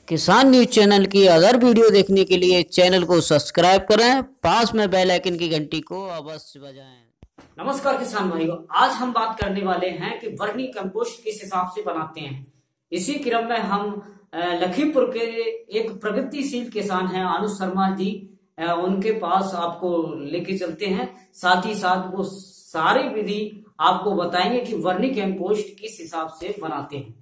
किसान news channel की other video देखने के लिए चैनल को सब्सक्राइब करें, पास में बेल आइकन की घंटी को अवश्य बजाएं। नमस्कार किसान भाइयों, आज हम बात करने वाले हैं कि वर्मी कंपोस्ट किस हिसाब से बनाते हैं। इसी क्रम में हम लखीमपुर के एक प्रगतिशील किसान हैं अनुज शर्मा जी, उनके पास आपको लेके चलते हैं। साथ ही साथ वो सारी विधि आपको बताएंगे कि वर्मी कंपोस्ट किस हिसाब से बनाते हैं।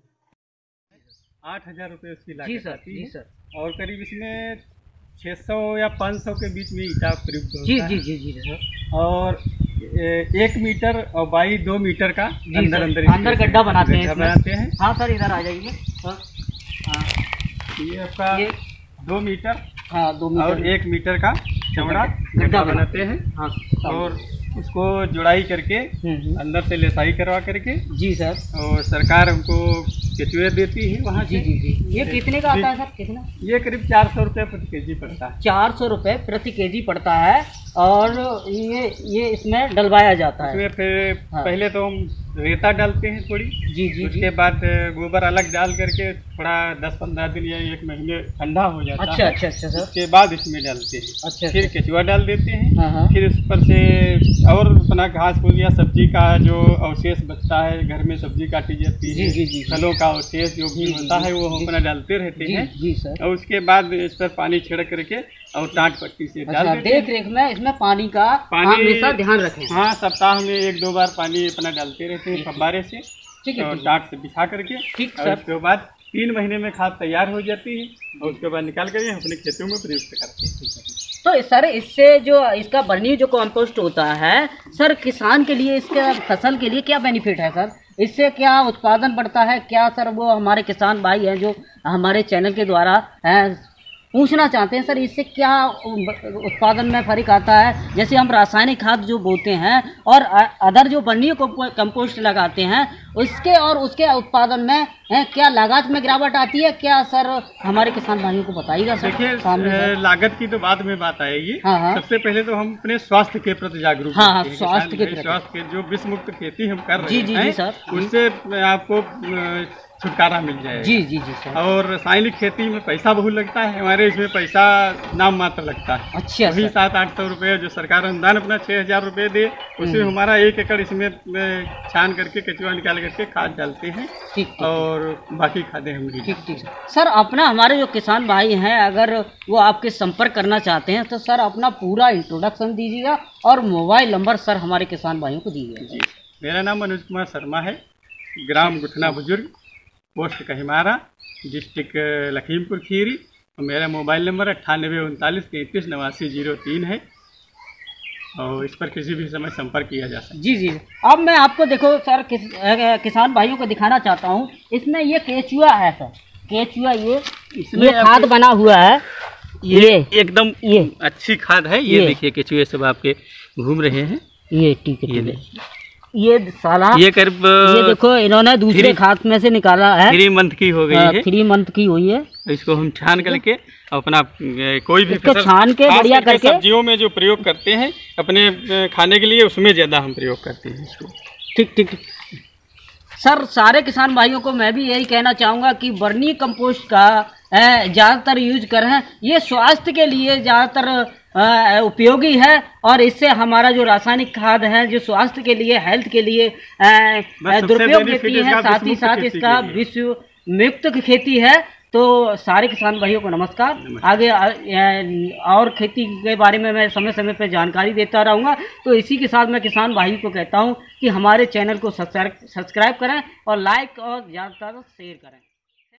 8,000 रुपये उसकी लागत जी सर, आती जी है सर। और करीब इसमें 600 या 500 के बीच में ईटा प्रयुक्त होता जी है। जी जी जी सर। और 1 मीटर और बाई 2 मीटर का अंदर गड्ढा बनाते हैं। हाँ सर, इधर आ जाइए सर। ये आपका 2 मीटर, हाँ 2 मीटर और 1 मीटर का चौड़ा गड्ढा बनाते हैं। हाँ, और उसको जुड़ाई करके अंदर से लेसाई करवा करके जी सर। और सरकार हमको केचुए देती है वहाँ जी से। जी जी। ये कितने का आता है सर, कितना? ये करीब 400 रुपये प्रति केजी पड़ता है। 400 रुपये प्रति केजी पड़ता है। और ये इसमें डलवाया जाता है। इसमें फिर हाँ। पहले तो हम रेता डालते हैं थोड़ी, जी जी। उसके बाद गोबर अलग डाल करके थोड़ा 10-15 दिन या 1 महीने ठंडा हो जाता अच्छा है। अच्छा अच्छा सर। उसके बाद इसमें डालते हैं। अच्छा, फिर केचुआ डाल देते हैं। हाँ हाँ। फिर उस पर से और अपना घास फूस या सब्जी का जो अवशेष बचता है, घर में सब्जी काटी जाती है, जी जी जी। फलों का अवशेष जो भी होता है वो हम अपना डालते रहते हैं। जी सर। और उसके बाद इस पर पानी छिड़क करके और टाट पट्टी से डाल देते हैं। देख रेख में इसमें पानी का हमेशा ध्यान रखें। हाँ, सप्ताह में 1-2 बार पानी अपना डालते रहते हैं फव्वारे से। ठीक है, और टाट से बिछा करके। ठीक और सर। उसके बाद 3 महीने में खाद तैयार हो जाती है और उसके बाद निकाल कर हम अपने खेतों में प्रयुक्त करते हैं। तो सर इससे जो इसका वर्मी जो कंपोस्ट होता है सर, किसान के लिए, इसके फसल के लिए क्या बेनिफिट है सर? इससे क्या उत्पादन बढ़ता है क्या सर? वो हमारे किसान भाई हैं जो हमारे चैनल के द्वारा पूछना चाहते हैं सर, इससे क्या उत्पादन में फर्क आता है? जैसे हम रासायनिक खाद जो बोते हैं और अदर जो वर्मी कंपोस्ट लगाते हैं, उसके और उसके उत्पादन में क्या लागत में गिरावट आती है क्या सर? हमारे किसान भाइयों को बताइएगा सर। देखिए, लागत की तो बाद में बात आएगी। हाँ हाँ। सबसे पहले तो हम अपने स्वास्थ्य के प्रति जागरूक हाँ हाँ, होते हैं। स्वास्थ्य के प्रति। स्वास्थ्य के जो विष मुक्त खेती हम कर रहे जी जी हैं जी सर, उससे आपको छुटकारा मिल जाएगा। जी जी जी सर। और रासायनिक खेती में पैसा बहुत लगता है, हमारे इसमें पैसा नाम मात्र लगता है। अच्छा, वही 700-800 रुपये जो सरकार अनुदान अपना 6,000 रुपये दे, उसमें हमारा 1 एकड़ इसमें छान करके केचुआ निकाल करके खाद डालते हैं। ठीक। और बाकी खादें हम ठीक ठीक सर। अपना हमारे जो किसान भाई हैं, अगर वो आपके संपर्क करना चाहते हैं तो सर अपना पूरा इंट्रोडक्शन दीजिएगा और मोबाइल नंबर सर हमारे किसान भाइयों को दीजिएगा। जी, मेरा नाम अनुज कुमार शर्मा है, ग्राम गुठना बुजुर्ग, पोस्ट कहिमारा, डिस्ट्रिक्ट लखीमपुर खीरी। और मेरा मोबाइल नंबर 9839338903 है और इस पर किसी भी समय संपर्क किया जा सकता है। जी जी। अब मैं आपको देखो सर किसान भाइयों को दिखाना चाहता हूँ। इसमें ये केचुआ है सर, केचुआ ये खाद बना हुआ है। ये एकदम ये अच्छी खाद है। ये देखिए केचुए सब आपके घूम रहे हैं। ये ठीक है, ये साला ये करीब ये देखो इन्होंने दूसरे खाद में से निकाला है। 3 मंथ की हो गई है। 3 मंथ की हुई है। इसको हम छान करके अपना कोई भी फसल छान के बढ़िया करके सब्जियों में जो प्रयोग करते हैं अपने खाने के लिए, उसमें ज़्यादा हम प्रयोग करते हैं इसको। ठीक ठीक ठीक सर। सारे किसान भाइयों को मैं भी यही कहना चाहूँगा कि वर्मी कंपोस्ट का ज़्यादातर यूज करें। ये स्वास्थ्य के लिए ज़्यादातर उपयोगी है और इससे हमारा जो रासायनिक खाद है जो स्वास्थ्य के लिए, हेल्थ के लिए दुरुपयोग देती है, साथ ही साथ इसका विश्व मुक्त खेती है। तो सारे किसान भाइयों को नमस्कार। आगे और खेती के बारे में मैं समय समय पर जानकारी देता रहूँगा। तो इसी के साथ मैं किसान भाई को कहता हूँ कि हमारे चैनल को सब्सक्राइब करें और लाइक और ज़्यादा शेयर करें।